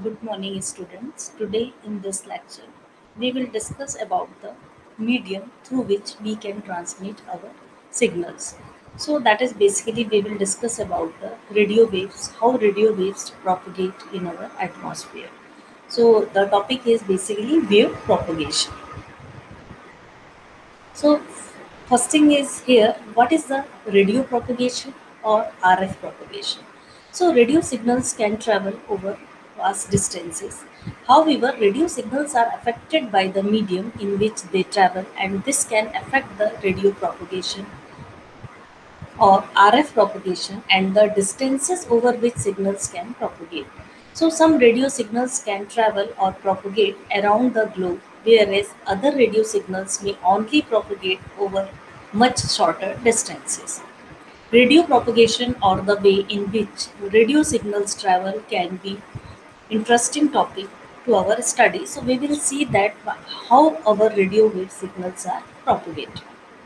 Good morning, students. Today in this lecture, we will discuss about the medium through which we can transmit our signals. So that is basically we will discuss about the radio waves, how radio waves propagate in our atmosphere. So the topic is basically wave propagation. So first thing is here, what is the radio propagation or RF propagation? So radio signals can travel over vast distances. However, radio signals are affected by the medium in which they travel, and this can affect the radio propagation or RF propagation and the distances over which signals can propagate. So, some radio signals can travel or propagate around the globe, whereas other radio signals may only propagate over much shorter distances. Radio propagation or the way in which radio signals travel can be interesting topic to our study. So we will see that how our radio wave signals are propagated.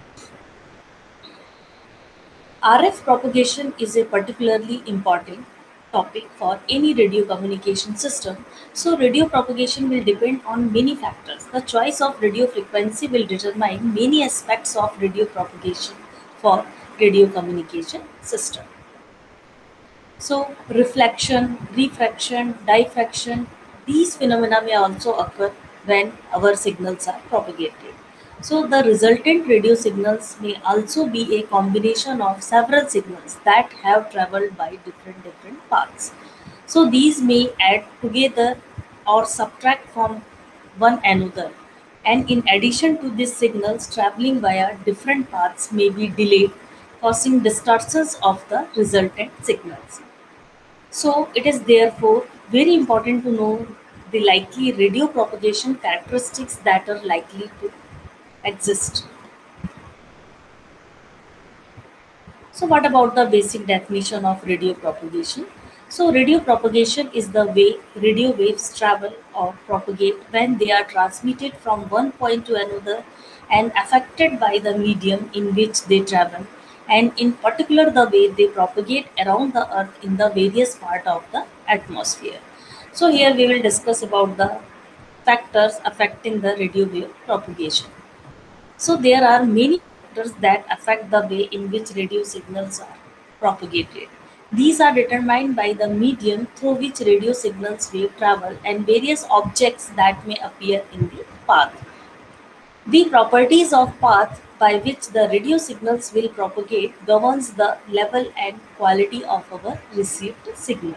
RF propagation is a particularly important topic for any radio communication system. So, radio propagation will depend on many factors. The choice of radio frequency will determine many aspects of radio propagation for radio communication system. So, reflection, refraction, diffraction, these phenomena may also occur when our signals are propagated. So, the resultant radio signals may also be a combination of several signals that have traveled by different paths. So, these may add together or subtract from one another. And in addition to these signals, traveling via different paths may be delayed, causing distortions of the resultant signals. So it is therefore very important to know the likely radio propagation characteristics that are likely to exist. So what about the basic definition of radio propagation? So radio propagation is the way radio waves travel or propagate when they are transmitted from one point to another and affected by the medium in which they travel, and in particular the way they propagate around the earth in the various part of the atmosphere. So here we will discuss about the factors affecting the radio wave propagation. So there are many factors that affect the way in which radio signals are propagated. These are determined by the medium through which radio signals wave travel and various objects that may appear in the path. The properties of path by which the radio signals will propagate governs the level and quality of our received signal.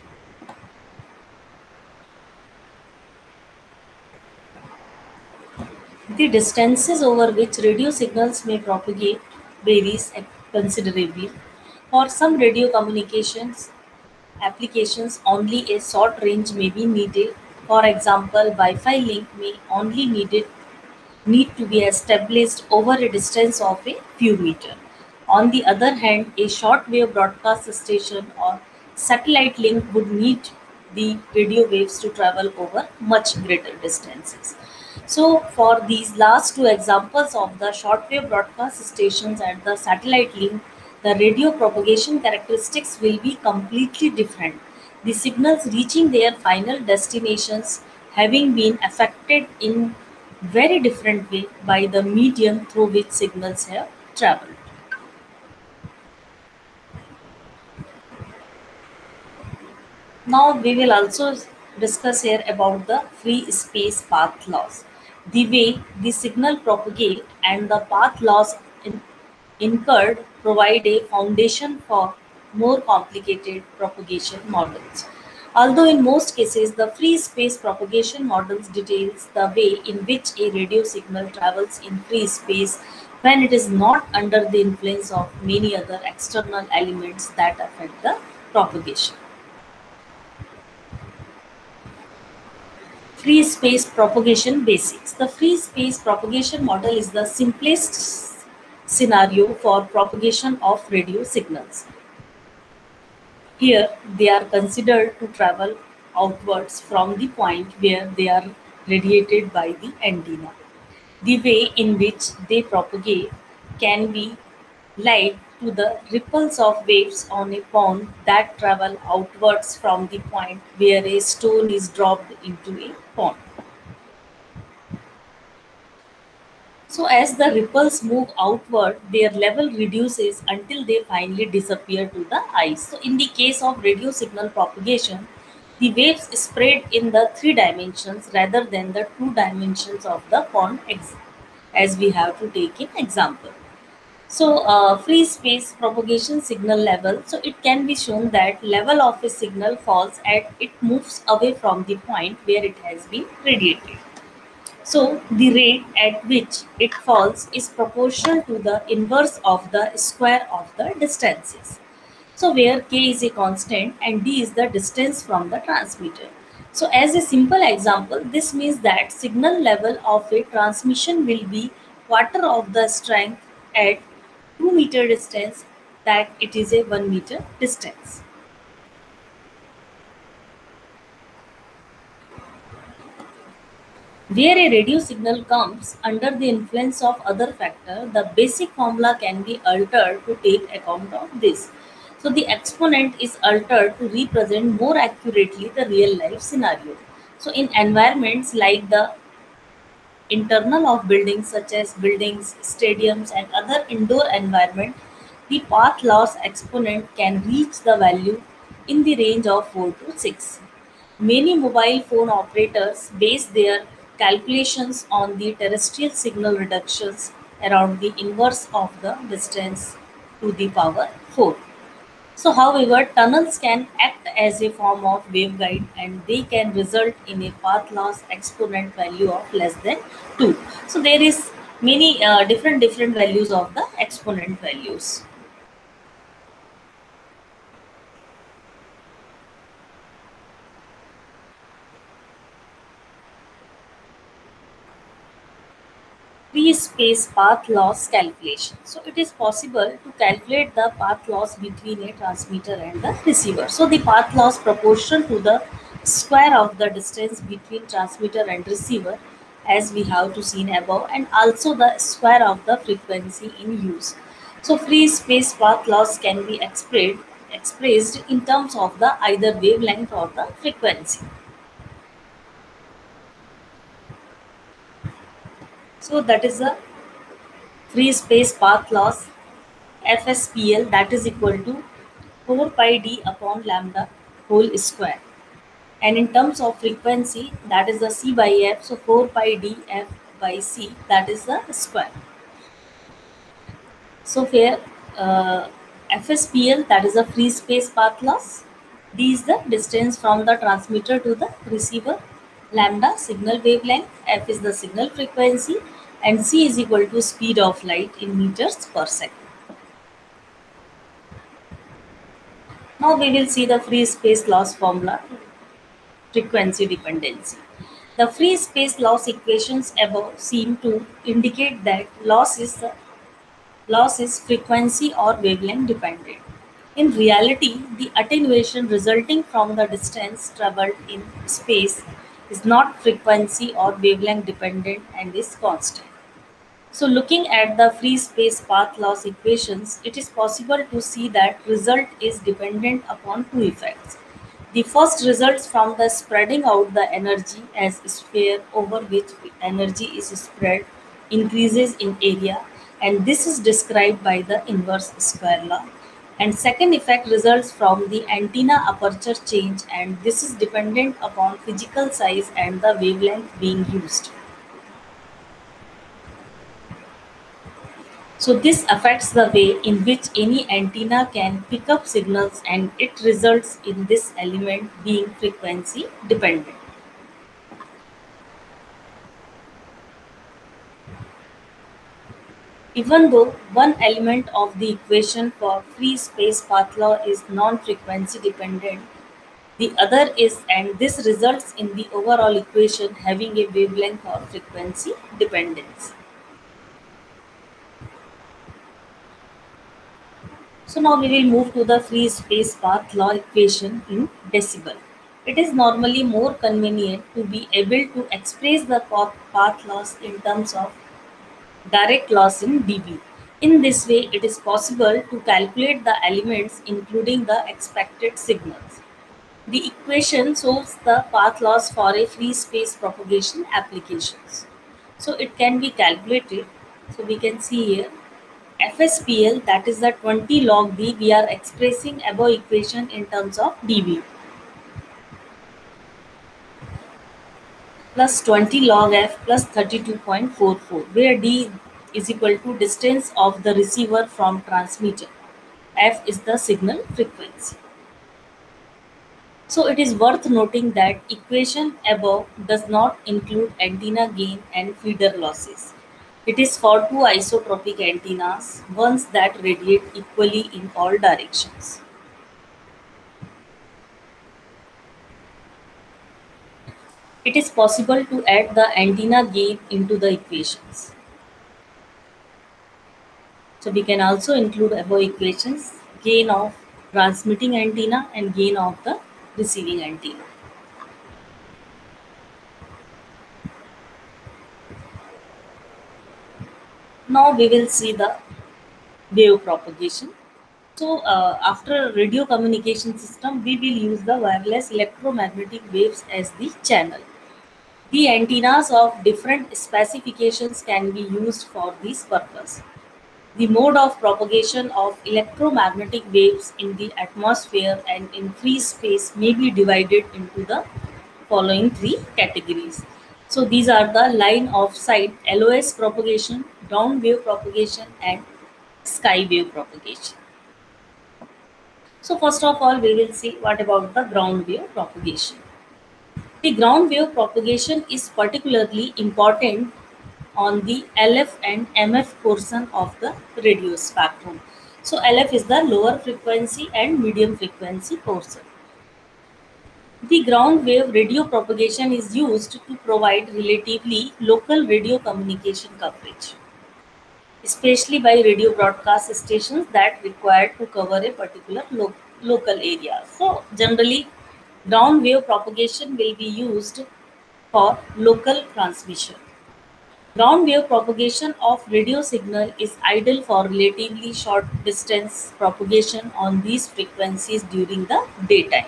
The distances over which radio signals may propagate varies considerably. For some radio communications applications, only a short range may be needed. For example, Wi-Fi link may only need to be established over a distance of a few meters. On the other hand, a shortwave broadcast station or satellite link would need the radio waves to travel over much greater distances. So, for these last two examples of the shortwave broadcast stations and the satellite link, the radio propagation characteristics will be completely different. The signals reaching their final destinations having been affected in very different way by the medium through which signals have traveled. Now we will also discuss here about the free space path laws. The way the signal propagate and the path laws incurred provide a foundation for more complicated propagation models. Although in most cases the free space propagation models details the way in which a radio signal travels in free space when it is not under the influence of many other external elements that affect the propagation. Free space propagation basics. The free space propagation model is the simplest scenario for propagation of radio signals. Here, they are considered to travel outwards from the point where they are radiated by the antenna. The way in which they propagate can be lied to the ripples of waves on a pond that travel outwards from the point where a stone is dropped into a pond. So, as the ripples move outward, their level reduces until they finally disappear to the ice. So, in the case of radio signal propagation, the waves spread in the three dimensions rather than the two dimensions of the pond, as we have to take in example. So, free space propagation signal level. So, it can be shown that level of a signal falls as it moves away from the point where it has been radiated. So, the rate at which it falls is proportional to the inverse of the square of the distances. So, where k is a constant and d is the distance from the transmitter. So, as a simple example, this means that signal level of a transmission will be quarter of the strength at 2 meter distance that it is a 1 meter distance. Where a radio signal comes under the influence of other factor, the basic formula can be altered to take account of this. So the exponent is altered to represent more accurately the real life scenario. So in environments like the internal of buildings such as buildings, stadiums and other indoor environment, the path loss exponent can reach the value in the range of 4 to 6. Many mobile phone operators base their calculations on the terrestrial signal reductions around the inverse of the distance to the power 4. So, however, tunnels can act as a form of waveguide and they can result in a path loss exponent value of less than 2. So, there is many different values of the exponent values. Free space path loss calculation. So it is possible to calculate the path loss between a transmitter and the receiver. So the path loss proportional to the square of the distance between transmitter and receiver, as we have to seen above, and also the square of the frequency in use. So free space path loss can be expressed in terms of the either wavelength or the frequency. So that is the free space path loss FSPL, that is equal to 4 pi d upon lambda whole square. And in terms of frequency, that is the C by F, so 4 pi d F by C, that is the square. So here FSPL, that is the free space path loss. D is the distance from the transmitter to the receiver. Lambda signal wavelength, F is the signal frequency, and C is equal to speed of light in meters per second. Now we will see the free space loss formula, frequency dependency. The free space loss equations above seem to indicate that loss is frequency or wavelength dependent. In reality, the attenuation resulting from the distance traveled in space is not frequency or wavelength dependent and is constant. So looking at the free space path loss equations, it is possible to see that result is dependent upon two effects. The first results from the spreading out the energy as sphere over which energy is spread increases in area, and this is described by the inverse square law. And second effect results from the antenna aperture change, and this is dependent upon physical size and the wavelength being used. So this affects the way in which any antenna can pick up signals, and it results in this element being frequency dependent. Even though one element of the equation for free space path law is non-frequency dependent, the other is, and this results in the overall equation having a wavelength or frequency dependence. So now we will move to the free space path law equation in decibel. It is normally more convenient to be able to express the path loss in terms of direct loss in dB. In this way, it is possible to calculate the elements including the expected signals. The equation shows the path loss for a free space propagation applications. So it can be calculated. So we can see here FSPL, that is the 20 log D, we are expressing above equation in terms of dB, plus 20 log F plus 32.44, where D is equal to distance of the receiver from transmitter. F is the signal frequency. So it is worth noting that equation above does not include antenna gain and feeder losses. It is for two isotropic antennas, ones that radiate equally in all directions. It is possible to add the antenna gain into the equations. So we can also include above equations gain of transmitting antenna and gain of the receiving antenna. Now we will see the wave propagation. So after radio communication system, we will use the wireless electromagnetic waves as the channel. The antennas of different specifications can be used for this purpose. The mode of propagation of electromagnetic waves in the atmosphere and in free space may be divided into the following three categories. So these are the line of sight LOS propagation, ground wave propagation, and sky wave propagation. So first of all, we will see what about the ground wave propagation. The ground wave propagation is particularly important on the LF and MF portion of the radio spectrum. So LF is the lower frequency and medium frequency portion. The ground wave radio propagation is used to provide relatively local radio communication coverage, especially by radio broadcast stations that require to cover a particular local area. So generally, ground wave propagation will be used for local transmission. Ground wave propagation of radio signal is ideal for relatively short distance propagation on these frequencies during the daytime.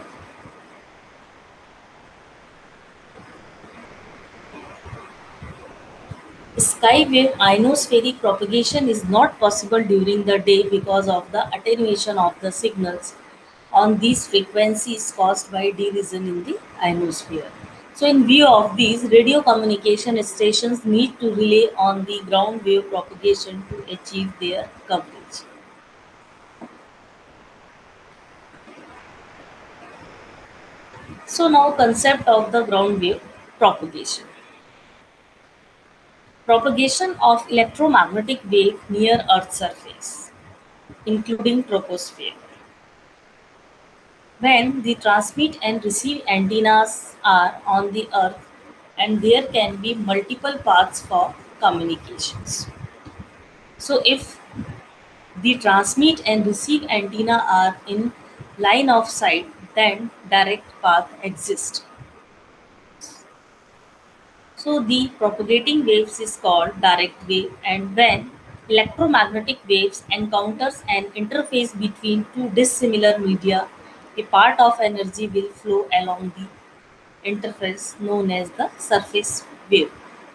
Skywave ionospheric propagation is not possible during the day because of the attenuation of the signals on these frequencies caused by derision in the ionosphere. So, in view of these, radio communication stations need to rely on the ground wave propagation to achieve their coverage. So, now concept of the ground wave propagation. Propagation of electromagnetic wave near Earth's surface, including troposphere. When the transmit and receive antennas are on the Earth, and there can be multiple paths for communications. So if the transmit and receive antenna are in line of sight, then direct path exists. So the propagating waves is called direct wave, and when electromagnetic waves encounters an interface between two dissimilar media, a part of energy will flow along the interface known as the surface wave.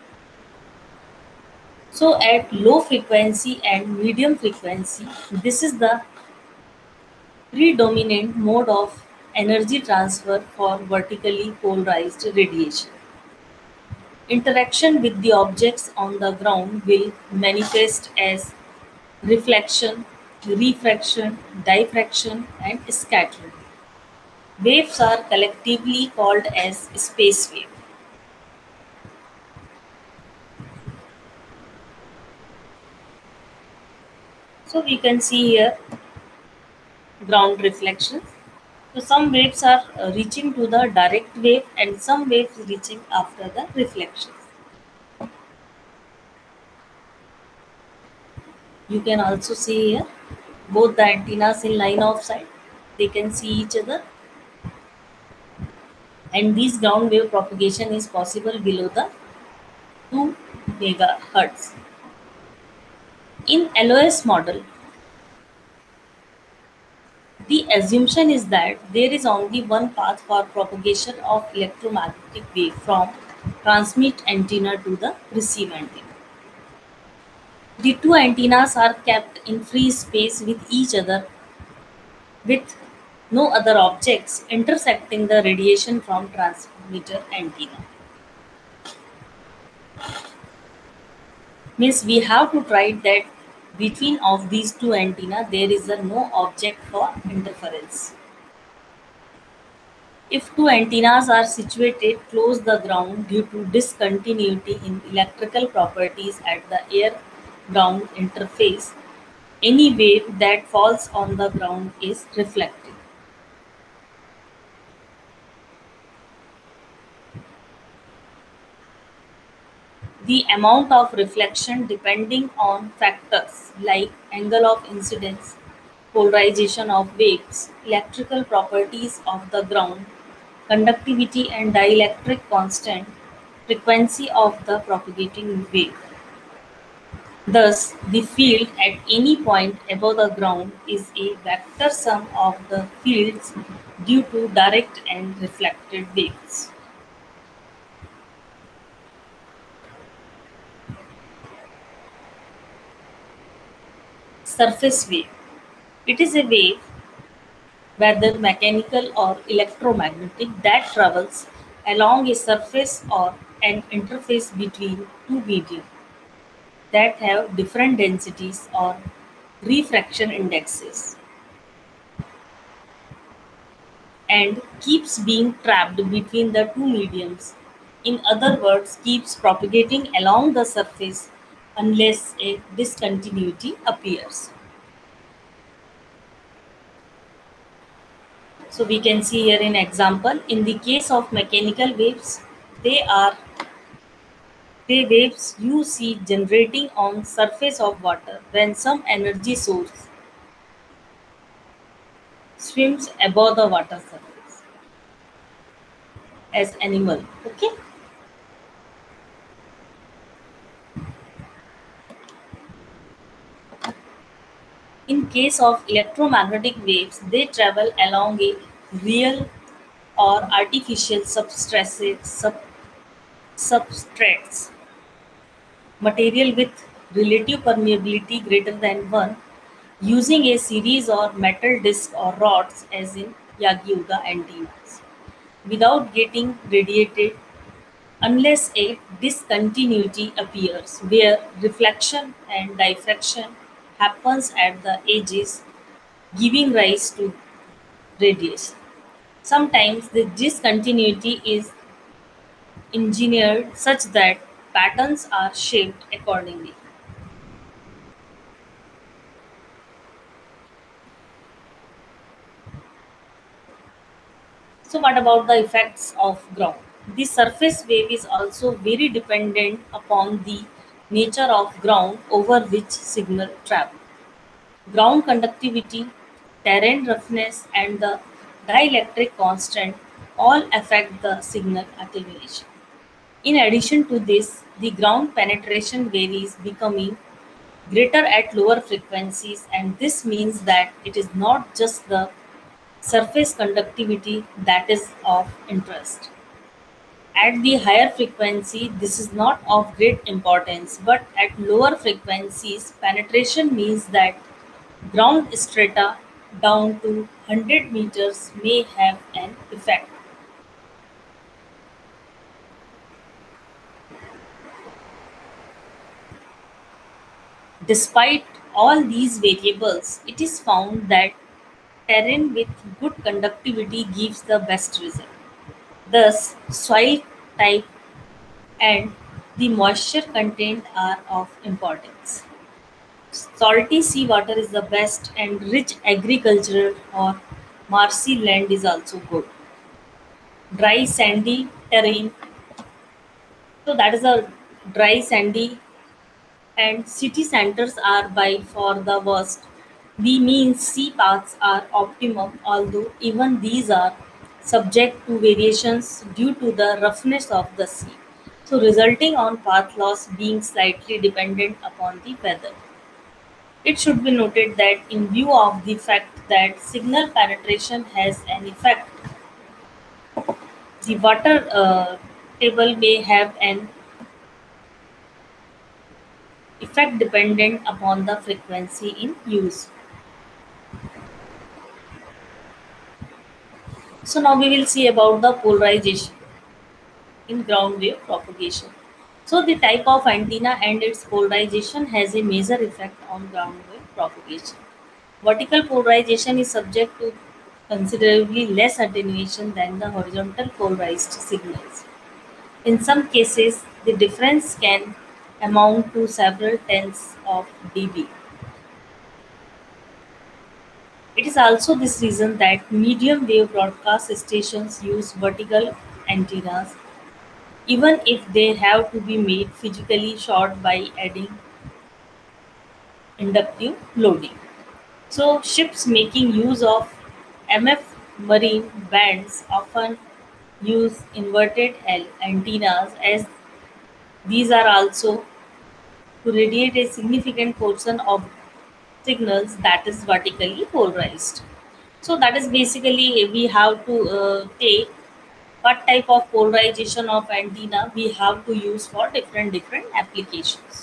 So at low frequency and medium frequency, this is the predominant mode of energy transfer for vertically polarized radiation. Interaction with the objects on the ground will manifest as reflection, refraction, diffraction, and scattering. Waves are collectively called as space wave. So we can see here ground reflections. So some waves are reaching to the direct wave and some waves reaching after the reflections. You can also see here both the antennas in line of sight. They can see each other, and this ground wave propagation is possible below the 2 megahertz. In LOS model, the assumption is that there is only one path for propagation of electromagnetic wave from transmit antenna to the receive antenna. The two antennas are kept in free space with each other with no other objects intersecting the radiation from transmitter antenna. Means we have to try that between of these two antenna there is a no object for interference. If two antennas are situated close the ground due to discontinuity in electrical properties at the air-ground interface, any wave that falls on the ground is reflected. The amount of reflection depending on factors like angle of incidence, polarization of waves, electrical properties of the ground, conductivity and dielectric constant, frequency of the propagating wave. Thus, the field at any point above the ground is a vector sum of the fields due to direct and reflected waves. Surface wave. It is a wave, whether mechanical or electromagnetic, that travels along a surface or an interface between two media that have different densities or refraction indexes and keeps being trapped between the two mediums. In other words, keeps propagating along the surface unless a discontinuity appears. So we can see here an example. In the case of mechanical waves, they are the waves you see generating on surface of water when some energy source swims above the water surface as animal. Okay. In case of electromagnetic waves, they travel along a real or artificial substrates material with relative permeability greater than 1 using a series or metal disc or rods as in Yagi-Uda antennas without getting radiated unless a discontinuity appears where reflection and diffraction happens at the edges giving rise to radiation. Sometimes the discontinuity is engineered such that patterns are shaped accordingly. So, what about the effects of ground? The surface wave is also very dependent upon the nature of ground over which signal travel. Ground conductivity, terrain roughness, and the dielectric constant all affect the signal attenuation. In addition to this, the ground penetration varies, becoming greater at lower frequencies, and this means that it is not just the surface conductivity that is of interest. At the higher frequency, this is not of great importance, but at lower frequencies, penetration means that ground strata down to 100 meters may have an effect. Despite all these variables, it is found that terrain with good conductivity gives the best result. Thus, soil type and the moisture content are of importance. Salty seawater is the best, and rich agricultural or marshy land is also good. Dry sandy terrain, so that is a dry sandy, and city centers are by far the worst. We mean sea paths are optimum, although even these are subject to variations due to the roughness of the sea. So resulting on path loss being slightly dependent upon the weather. It should be noted that in view of the fact that signal penetration has an effect, the water table may have an effect dependent upon the frequency in use. So now we will see about the polarization in ground wave propagation. So the type of antenna and its polarization has a major effect on ground wave propagation. Vertical polarization is subject to considerably less attenuation than the horizontal polarized signals. In some cases, the difference can amount to several tenths of dB. It is also this reason that medium wave broadcast stations use vertical antennas, even if they have to be made physically short by adding inductive loading. So, ships making use of MF marine bands often use inverted L antennas, as these are also to radiate a significant portion of signals that is vertically polarized. So that is basically we have to take what type of polarization of antenna we have to use for different applications.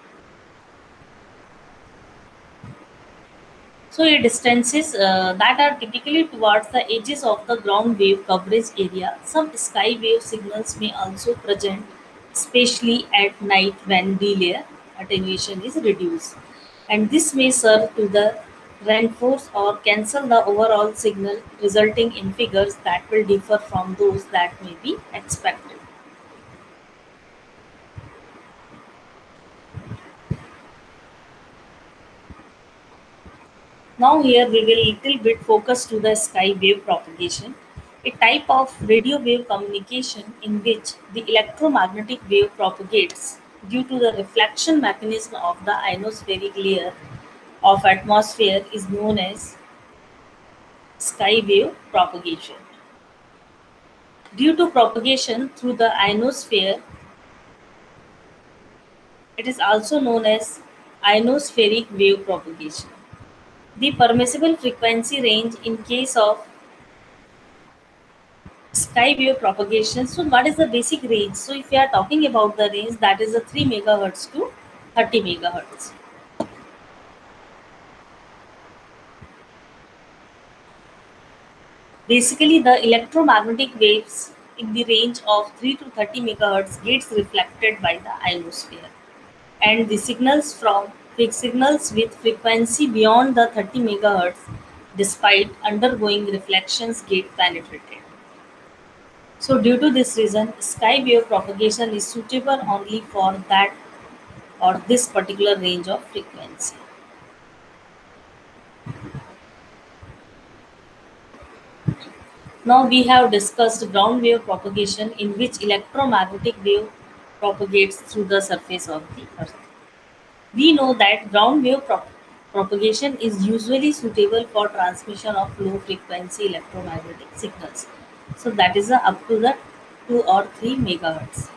So a distances that are typically towards the edges of the ground wave coverage area. Some sky wave signals may also present, especially at night when delay attenuation is reduced. And this may serve to the reinforce or cancel the overall signal, resulting in figures that will differ from those that may be expected. Now here we will little bit focus to the sky wave propagation, a type of radio wave communication in which the electromagnetic wave propagates due to the reflection mechanism of the ionospheric layer of atmosphere is known as sky wave propagation. Due to propagation through the ionosphere, it is also known as ionospheric wave propagation. The permissible frequency range in case of sky wave propagation. So, what is the basic range? So, if we are talking about the range, that is the 3 megahertz to 30 megahertz. Basically, the electromagnetic waves in the range of 3 to 30 megahertz gets reflected by the ionosphere, and the signals with frequency beyond the 30 megahertz, despite undergoing reflections, get penetrated. So, due to this reason, sky wave propagation is suitable only for that or this particular range of frequency. Now we have discussed ground wave propagation, in which electromagnetic wave propagates through the surface of the earth. We know that propagation is usually suitable for transmission of low frequency electromagnetic signals. So that is up to the 2 or 3 megahertz.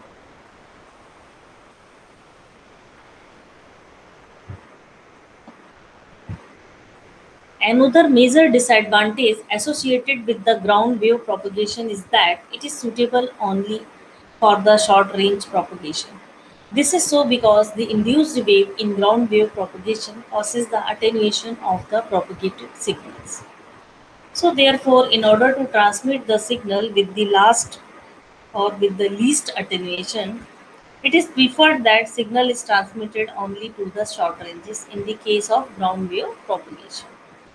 Another major disadvantage associated with the ground wave propagation is that it is suitable only for the short range propagation. This is so because the induced wave in ground wave propagation causes the attenuation of the propagated signals. So, therefore, in order to transmit the signal with the last or with the least attenuation, it is preferred that signal is transmitted only to the short ranges in the case of ground wave propagation.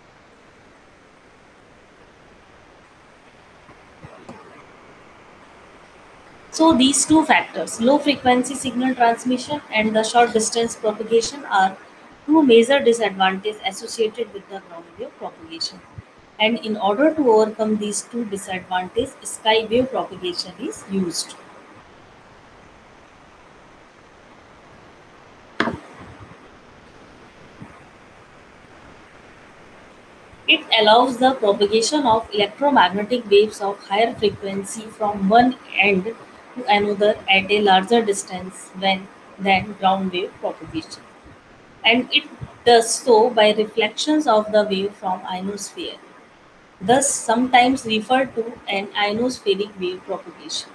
So these two factors, low frequency signal transmission and the short distance propagation, are two major disadvantages associated with the ground wave propagation. And in order to overcome these two disadvantages, sky wave propagation is used. It allows the propagation of electromagnetic waves of higher frequency from one end to another at a larger distance than ground wave propagation. And it does so by reflections of the wave from ionosphere, thus sometimes referred to an ionospheric wave propagation.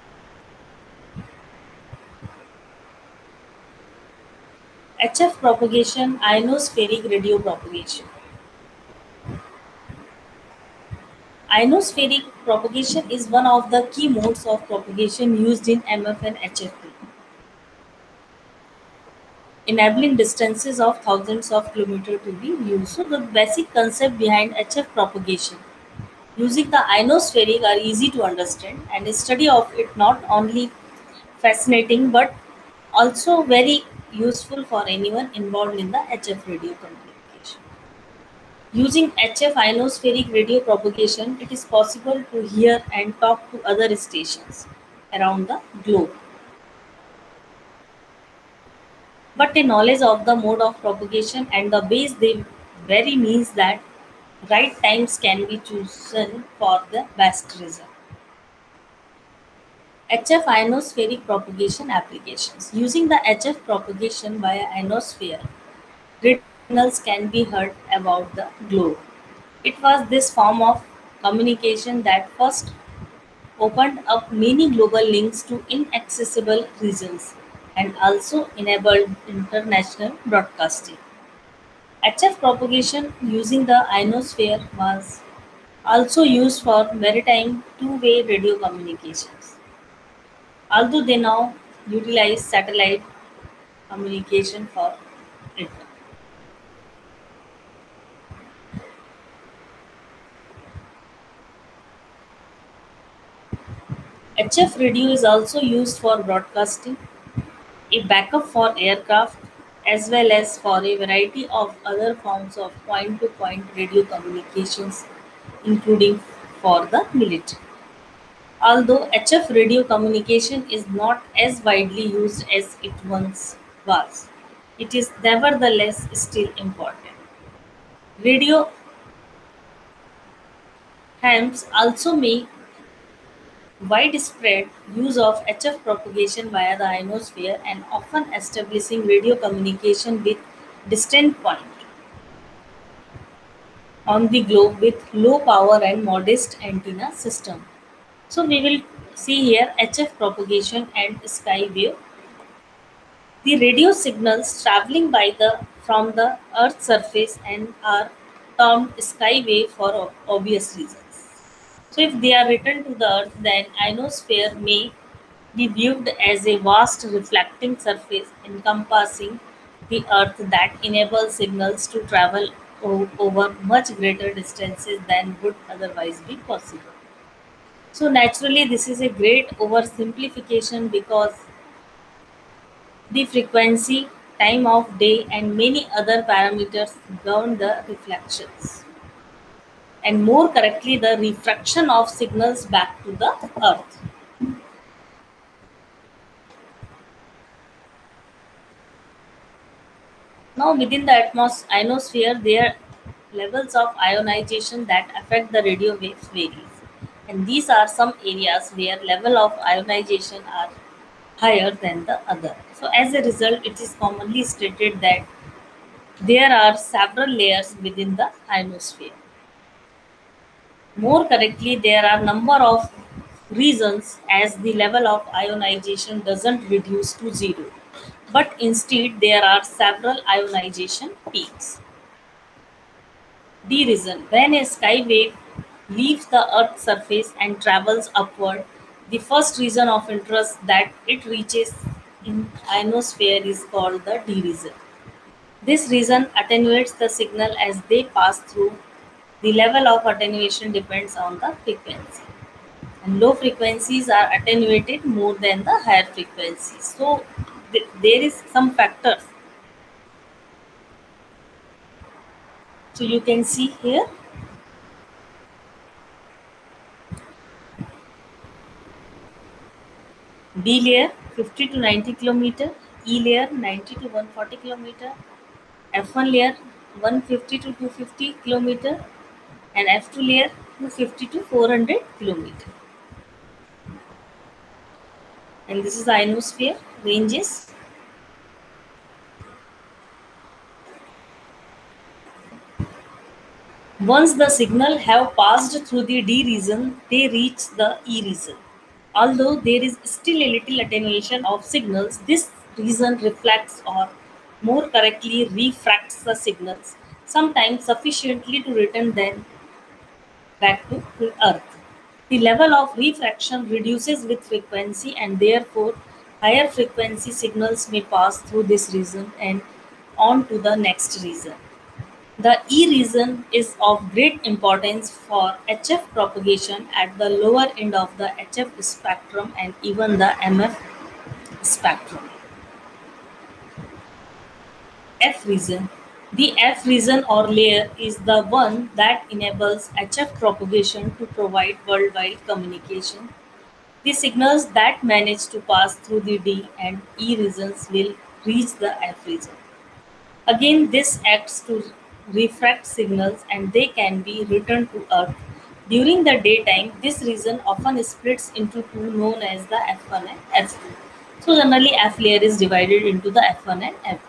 HF propagation, ionospheric radio propagation. Ionospheric propagation is one of the key modes of propagation used in MF and HFT, enabling distances of thousands of kilometers to be used. So the basic concept behind HF propagation using the ionospheric are easy to understand, and a study of it not only fascinating but also very useful for anyone involved in the HF radio communication. Using HF ionospheric radio propagation, it is possible to hear and talk to other stations around the globe. But a knowledge of the mode of propagation and the base they vary means that right times can be chosen for the best result. HF ionospheric propagation applications. Using the HF propagation via ionosphere, radio signals can be heard about the globe. It was this form of communication that first opened up many global links to inaccessible regions and also enabled international broadcasting. HF propagation using the ionosphere was also used for maritime two-way radio communications, although they now utilize satellite communication for it. HF radio is also used for broadcasting, a backup for aircraft, as well as for a variety of other forms of point to point radio communications, including for the military. Although HF radio communication is not as widely used as it once was, it is nevertheless still important. Radio hams also make widespread use of HF propagation via the ionosphere and often establishing radio communication with distant points on the globe with low power and modest antenna system. So we will see here HF propagation and skywave. The radio signals traveling by the from the Earth's surface and are termed skywave for obvious reasons. So if they are returned to the Earth, then ionosphere may be viewed as a vast reflecting surface encompassing the Earth that enables signals to travel over much greater distances than would otherwise be possible. So naturally, this is a great oversimplification because the frequency, time of day, and many other parameters govern the reflections, and more correctly, the refraction of signals back to the Earth. Now, within the ionosphere, there are levels of ionization that affect the radio waves varies, and these are some areas where level of ionization are higher than the other. So, as a result, it is commonly stated that there are several layers within the ionosphere. More correctly, there are number of reasons as the level of ionization doesn't reduce to zero, but instead there are several ionization peaks. The reason when a sky wave leaves the Earth's surface and travels upward, the first region of interest that it reaches in ionosphere is called the D region. This region attenuates the signal as they pass through. The level of attenuation depends on the frequency, and low frequencies are attenuated more than the higher frequencies. So there is some factors. So you can see here B layer 50 to 90 kilometer, E layer 90 to 140 kilometer, F1 layer 150 to 250 kilometer, and F2 layer 250 to 400 kilometer. And this is ionosphere ranges. Once the signal have passed through the D region, they reach the E region. Although there is still a little attenuation of signals, this region reflects or more correctly refracts the signals, sometimes sufficiently to return them back to Earth. The level of refraction reduces with frequency, and therefore higher frequency signals may pass through this region and on to the next region. The E region is of great importance for HF propagation at the lower end of the HF spectrum and even the MF spectrum. F region. The F region or layer is the one that enables HF propagation to provide worldwide communication. The signals that manage to pass through the D and E regions will reach the F region. Again, this acts to refract signals and they can be returned to Earth. During the daytime, this region often splits into two known as the F1 and F2. So generally F layer is divided into the F1 and F2.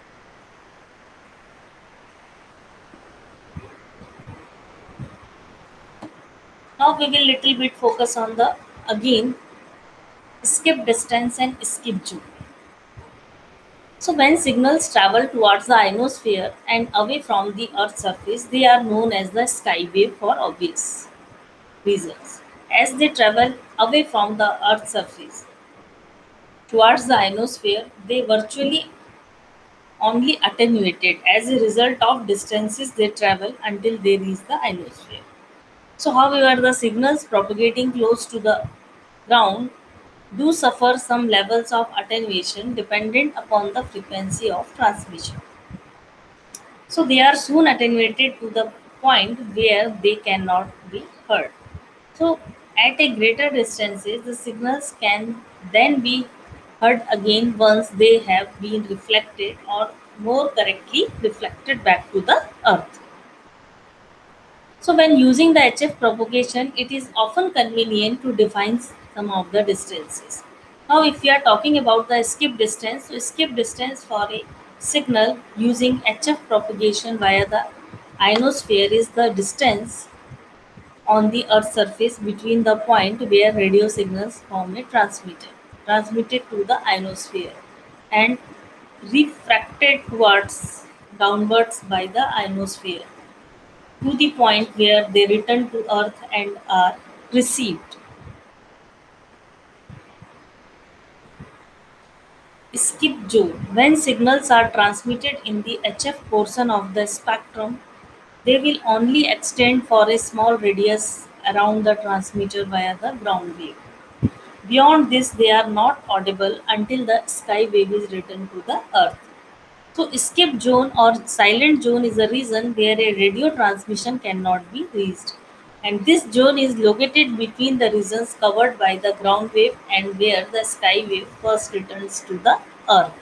Now we will little bit focus on the again skip distance and skip zone. So when signals travel towards the ionosphere and away from the Earth's surface, they are known as the sky wave for obvious reasons. As they travel away from the Earth's surface towards the ionosphere, they virtually only attenuated as a result of distances they travel until they reach the ionosphere. So, however, the signals propagating close to the ground do suffer some levels of attenuation dependent upon the frequency of transmission. So, they are soon attenuated to the point where they cannot be heard. So, at a greater distances, the signals can then be heard again once they have been reflected or more correctly reflected back to the earth. So, when using the HF propagation, it is often convenient to define some of the distances. Now, if we are talking about the skip distance, so skip distance for a signal using HF propagation via the ionosphere is the distance on the Earth's surface between the point where radio signals from a transmitted to the ionosphere and refracted towards downwards by the ionosphere to the point where they return to Earth and are received. Skip zone. When signals are transmitted in the HF portion of the spectrum, they will only extend for a small radius around the transmitter via the ground wave. Beyond this, they are not audible until the sky wave is returned to the earth. So, skip zone or silent zone is a region where a radio transmission cannot be reached. And this zone is located between the regions covered by the ground wave and where the sky wave first returns to the earth.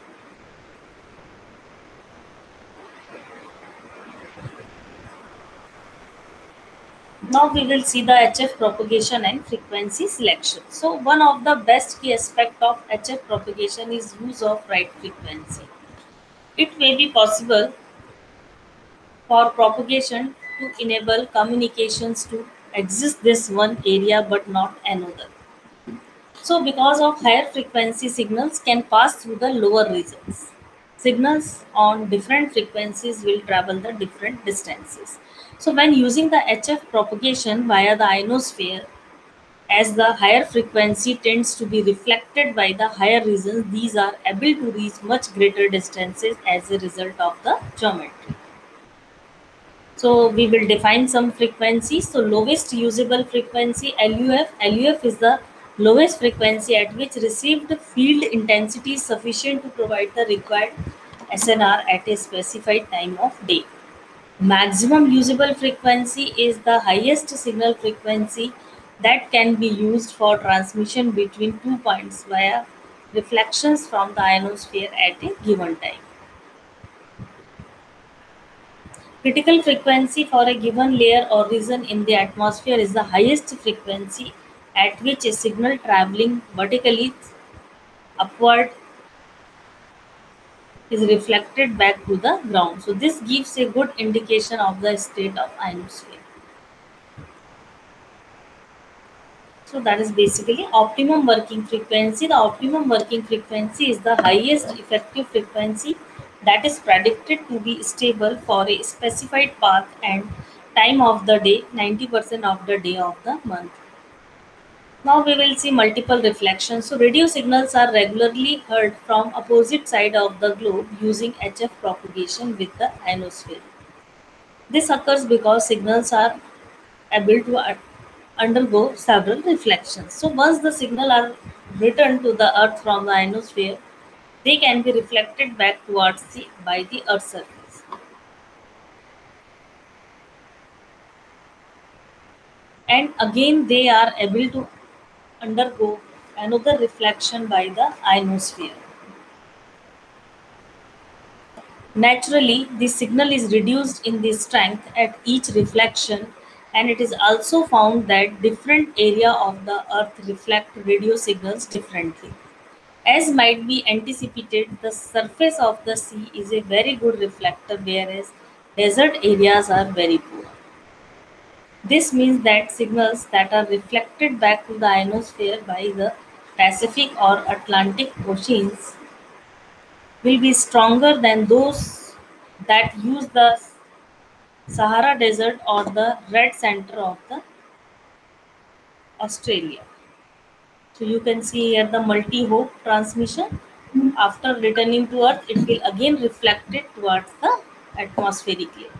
Now we will see the HF propagation and frequency selection. So one of the best key aspect of HF propagation is use of right frequency. It may be possible for propagation to enable communications to exist this one area but not another. So because of higher frequency signals can pass through the lower regions. Signals on different frequencies will travel the different distances. So when using the HF propagation via the ionosphere, as the higher frequency tends to be reflected by the higher regions, these are able to reach much greater distances as a result of the geometry. So we will define some frequencies. So lowest usable frequency LUF. LUF is the lowest frequency at which received field intensity is sufficient to provide the required SNR at a specified time of day. Maximum usable frequency is the highest signal frequency that can be used for transmission between two points via reflections from the ionosphere at a given time. Critical frequency for a given layer or region in the atmosphere is the highest frequency at which a signal traveling vertically upward is reflected back to the ground. So this gives a good indication of the state of ionosphere. So that is basically optimum working frequency. The optimum working frequency is the highest effective frequency that is predicted to be stable for a specified path and time of the day, 90% of the day of the month. Now we will see multiple reflections. So radio signals are regularly heard from opposite side of the globe using HF propagation with the ionosphere. This occurs because signals are able to undergo several reflections. So once the signal are returned to the earth from the ionosphere, they can be reflected back towards by the earth's surface. And again they are able to undergo another reflection by the ionosphere. Naturally, the signal is reduced in the strength at each reflection, and it is also found that different area of the earth reflect radio signals differently. As might be anticipated, the surface of the sea is a very good reflector, whereas desert areas are very poor. This means that signals that are reflected back to the ionosphere by the Pacific or Atlantic oceans will be stronger than those that use the Sahara Desert or the red center of the Australia. So you can see here the multi-hope transmission. After returning to Earth, it will again reflect it towards the atmospheric layer.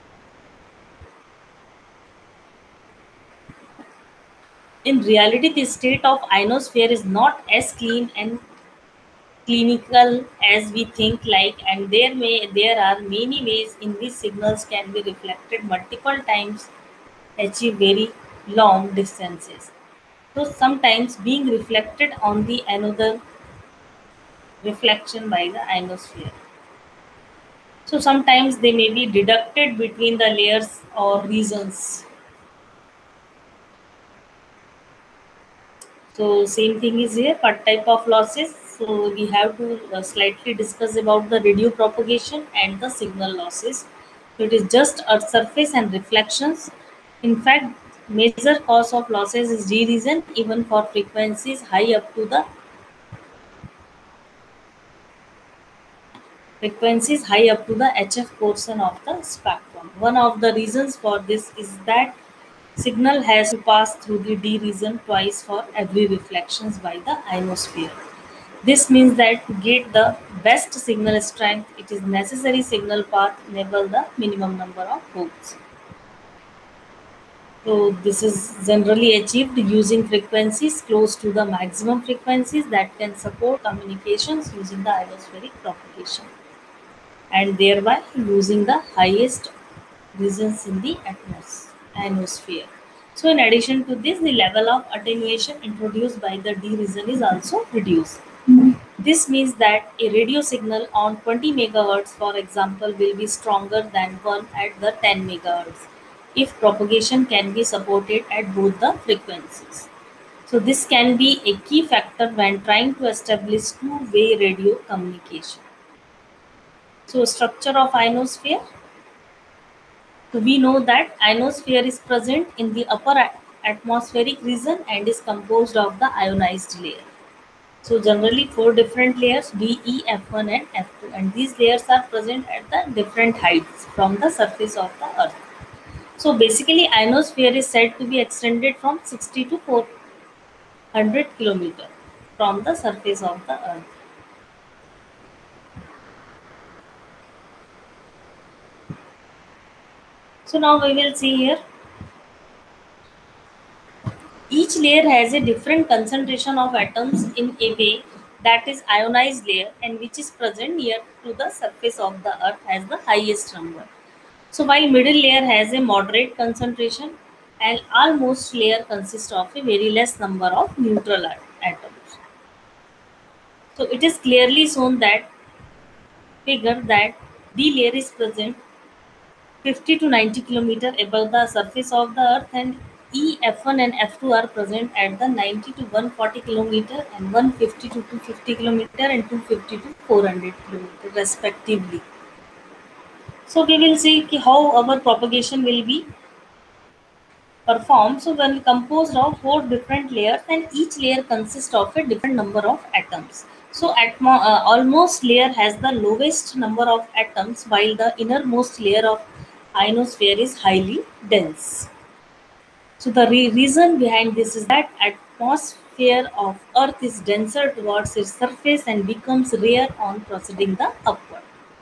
In reality, the state of ionosphere is not as clean and clinical as we think like, and there are many ways in which signals can be reflected multiple times, achieve very long distances. So sometimes being reflected on the another reflection by the ionosphere. So sometimes they may be deducted between the layers or regions. So same thing is here. What type of losses? So we have to slightly discuss about the radio propagation and the signal losses. So it is just earth surface and reflections. In fact, major cause of losses is de-region even for frequencies high up to the HF portion of the spectrum. One of the reasons for this is that signal has to pass through the D region twice for every reflections by the ionosphere. This means that to get the best signal strength, it is necessary signal path enable the minimum number of hooks. So this is generally achieved using frequencies close to the maximum frequencies that can support communications using the ionospheric propagation, and thereby using the highest regions in the ionosphere. So in addition to this, the level of attenuation introduced by the D region is also reduced. This means that a radio signal on 20 megahertz, for example, will be stronger than one at the 10 megahertz if propagation can be supported at both the frequencies. So this can be a key factor when trying to establish two-way radio communication. So structure of ionosphere. So we know that ionosphere is present in the upper atmospheric region and is composed of the ionized layer. So generally four different layers D, E, F1 and F2, and these layers are present at the different heights from the surface of the earth. So basically ionosphere is said to be extended from 60 to 400 kilometers from the surface of the earth. So now we will see here. Each layer has a different concentration of atoms in a way that is ionized layer and which is present near to the surface of the earth has the highest number. So while middle layer has a moderate concentration and almost layer consists of a very less number of neutral atoms. So it is clearly shown that figure that D layer is present 50 to 90 kilometer above the surface of the earth, and E, F1 and F2 are present at the 90 to 140 kilometer and 150 to 250 kilometer and 250 to 400 kilometer respectively. So we will see how our propagation will be performed. So when composed of four different layers and each layer consists of a different number of atoms. So almost layer has the lowest number of atoms while the innermost layer of ionosphere is highly dense. So the reason behind this is that atmosphere of Earth is denser towards its surface and becomes rare on proceeding the upward.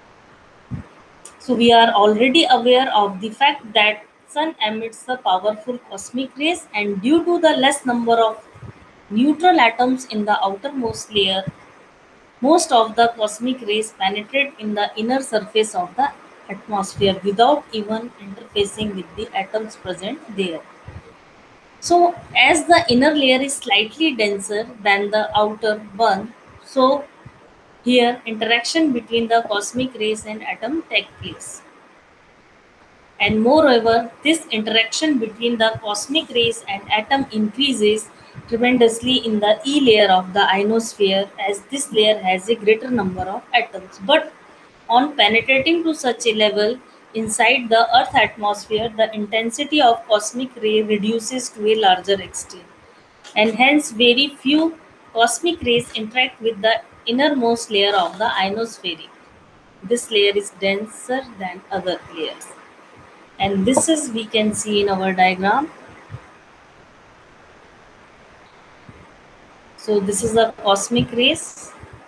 So we are already aware of the fact that sun emits the powerful cosmic rays, and due to the less number of neutral atoms in the outermost layer, most of the cosmic rays penetrate in the inner surface of the atmosphere without even interfacing with the atoms present there. So as the inner layer is slightly denser than the outer one, so here interaction between the cosmic rays and atom take place. And moreover, this interaction between the cosmic rays and atom increases tremendously in the E layer of the ionosphere as this layer has a greater number of atoms. But on penetrating to such a level inside the Earth atmosphere, the intensity of cosmic ray reduces to a larger extent. And hence very few cosmic rays interact with the innermost layer of the ionosphere. This layer is denser than other layers, and this is we can see in our diagram. So this is the cosmic rays.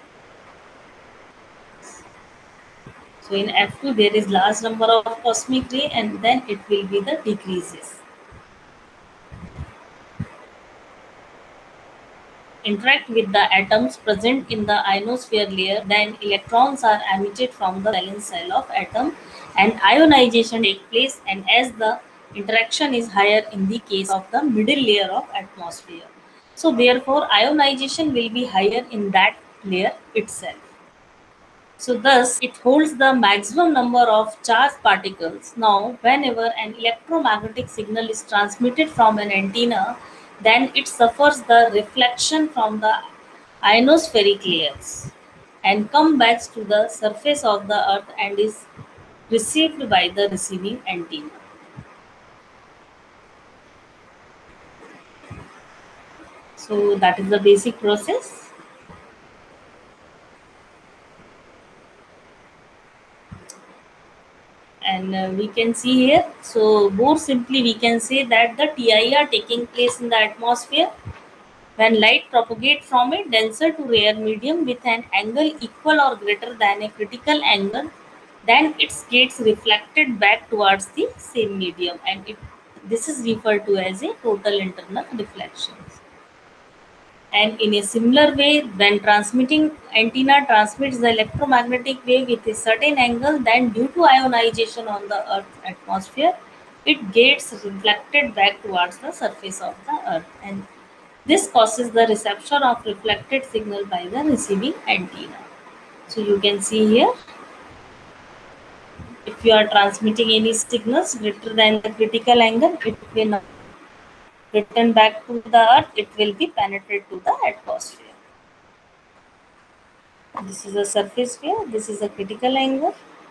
So in F2 there is large number of cosmic ray and then it will be the decreases. Interact with the atoms present in the ionosphere layer, then electrons are emitted from the valence shell of atom and ionization take place, and as the interaction is higher in the case of the middle layer of atmosphere. So therefore ionization will be higher in that layer itself. So thus it holds the maximum number of charged particles. Now whenever an electromagnetic signal is transmitted from an antenna, then it suffers the reflection from the ionospheric layers and comes back to the surface of the earth and is received by the receiving antenna. So that is the basic process. And we can see here, so more simply we can say that the TI are taking place in the atmosphere when light propagates from a denser to rare medium with an angle equal or greater than a critical angle, then it gets reflected back towards the same medium, and this is referred to as a total internal reflection. And in a similar way, when transmitting antenna transmits the electromagnetic wave with a certain angle, then due to ionization on the Earth's atmosphere, it gets reflected back towards the surface of the Earth. And this causes the reception of reflected signal by the receiving antenna. So you can see here, if you are transmitting any signals greater than the critical angle, it will not return back to the Earth, it will be penetrate to the atmosphere. This is a surface wave, this is a critical angle.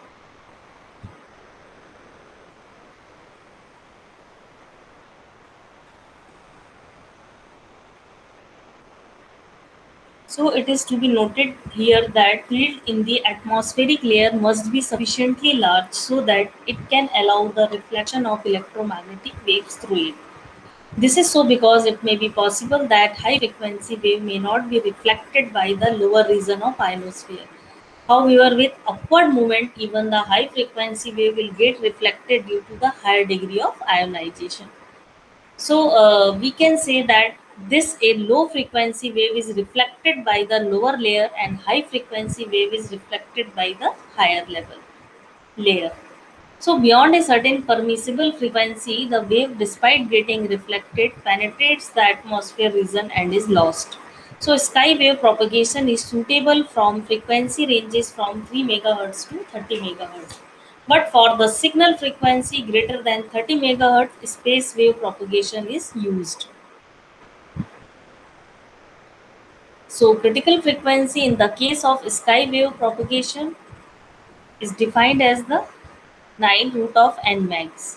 So it is to be noted here that field in the atmospheric layer must be sufficiently large so that it can allow the reflection of electromagnetic waves through it. This is so because it may be possible that high frequency wave may not be reflected by the lower region of ionosphere. However, with upward movement, even the high frequency wave will get reflected due to the higher degree of ionization. So we can say that this a low frequency wave is reflected by the lower layer and high frequency wave is reflected by the higher level layer. So beyond a certain permissible frequency, the wave, despite getting reflected, penetrates the atmosphere region and is lost. So sky wave propagation is suitable from frequency ranges from 3 MHz to 30 MHz. But for the signal frequency greater than 30 megahertz, space wave propagation is used. So critical frequency in the case of sky wave propagation is defined as the 9 root of n max.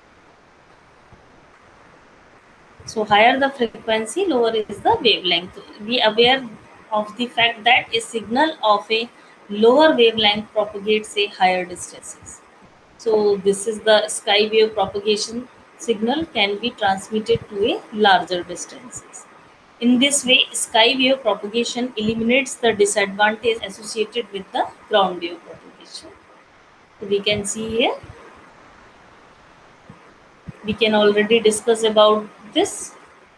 So higher the frequency, lower is the wavelength. Be aware of the fact that a signal of a lower wavelength propagates a higher distances. So this is the sky wave propagation signal can be transmitted to a larger distances. In this way, sky wave propagation eliminates the disadvantage associated with the ground wave propagation. So we can see here, we can already discuss about this.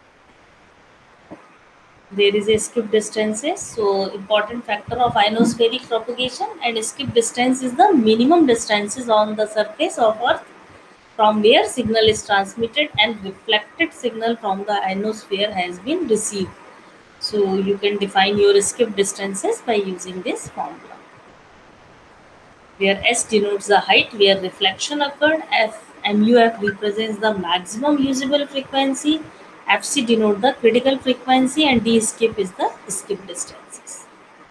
There is a skip distances. So important factor of ionospheric propagation, and skip distance is the minimum distances on the surface of Earth from where signal is transmitted and reflected signal from the ionosphere has been received. So you can define your skip distances by using this formula, where S denotes the height where reflection occurred, MUF represents the maximum usable frequency, FC denotes the critical frequency, and D skip is the skip distances.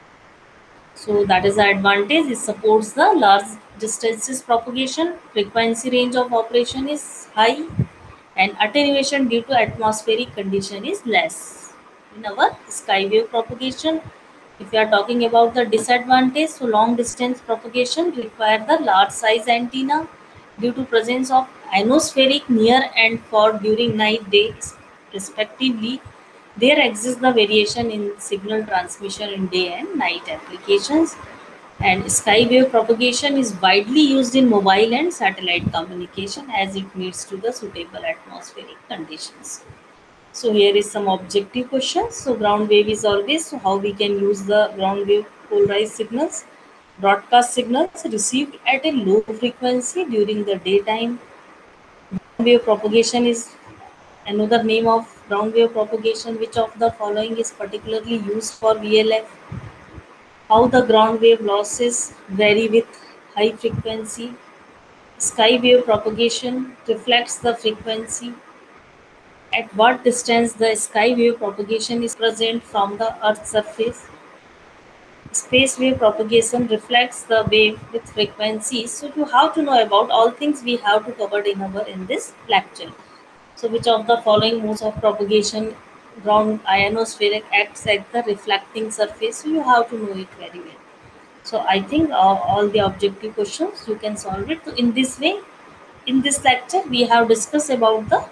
So that is the advantage. It supports the large distances propagation. Frequency range of operation is high, and attenuation due to atmospheric condition is less. In our sky wave propagation, if we are talking about the disadvantage, so long distance propagation require the large size antenna due to presence of ionospheric near and far during night days respectively. There exists the variation in signal transmission in day and night applications, and sky wave propagation is widely used in mobile and satellite communication as it meets to the suitable atmospheric conditions. So here is some objective questions. So ground wave is always, so how we can use the ground wave polarized signals? Broadcast signals received at a low frequency during the daytime. Ground wave propagation is another name of ground wave propagation. Which of the following is particularly used for VLF? How the ground wave losses vary with high frequency. Sky wave propagation reflects the frequency. At what distance the sky wave propagation is present from the Earth's surface. Space wave propagation reflects the wave with frequency. So you have to know about all things we have to cover in this lecture. So which of the following modes of propagation ground ionospheric acts at the reflecting surface? So you have to know it very well. So I think all the objective questions you can solve it. So in this way, in this lecture, we have discussed about the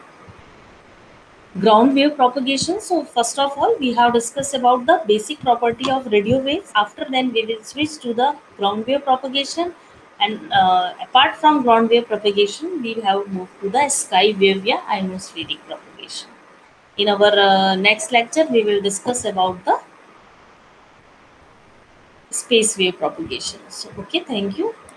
ground wave propagation. So first of all, we have discussed about the basic property of radio waves. After then, we will switch to the ground wave propagation. And apart from ground wave propagation, we have moved to the sky wave via ionospheric propagation. In our next lecture, we will discuss about the space wave propagation. So, okay, thank you.